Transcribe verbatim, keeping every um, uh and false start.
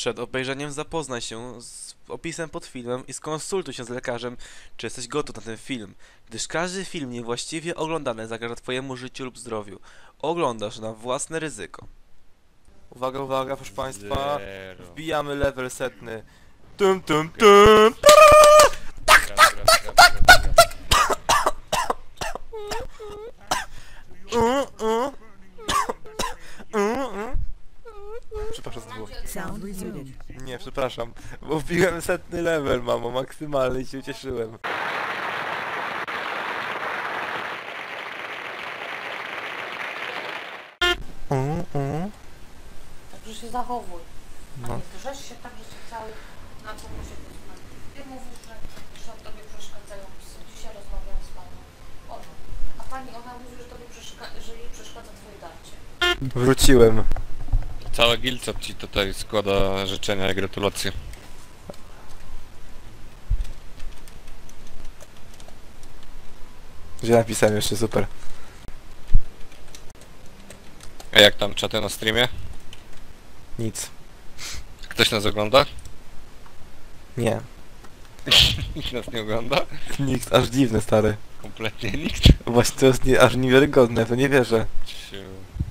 Przed obejrzeniem zapoznaj się z opisem pod filmem i skonsultuj się z lekarzem, czy jesteś gotów na ten film, gdyż każdy film niewłaściwie oglądany zagraża twojemu życiu lub zdrowiu. Oglądasz na własne ryzyko. Uwaga, uwaga, proszę państwa, Zero. wbijamy level setny. Tum tum tum! Przepraszam, to było. Sound resumed. Nie, przepraszam, bo wbiłem setny level, mamo, maksymalny i się ucieszyłem. Mm, mm. Także się zachowuj. A No. nie drzesz się tak, że się cały na co musi poznać. Ty mówisz, że, że tobie przeszkadzają psy. Dzisiaj rozmawiałam z panią. Ona. A pani, ona mówi, że tobie przeszkadza, że jej przeszkadza twoje darcie. Wróciłem. Cała gilca ci tutaj składa życzenia i gratulacje. Gdzie napisałem jeszcze, super. A jak tam czaty na streamie? Nic. Ktoś nas ogląda? Nie. Nikt nas nie ogląda? Nikt, aż dziwny, stary. Kompletnie nikt. Właśnie to jest nie, aż niewiarygodne, to nie wierzę. Ciu.